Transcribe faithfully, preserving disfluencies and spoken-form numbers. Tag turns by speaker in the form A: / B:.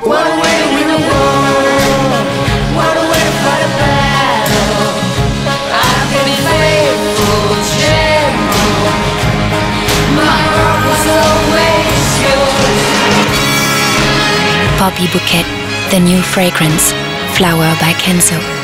A: What a way to win the war, what a way to fight a battle. I can be faithful, gentle, my heart was always yours.
B: Poppy Bouquet, the new fragrance, Flower by Kenzo.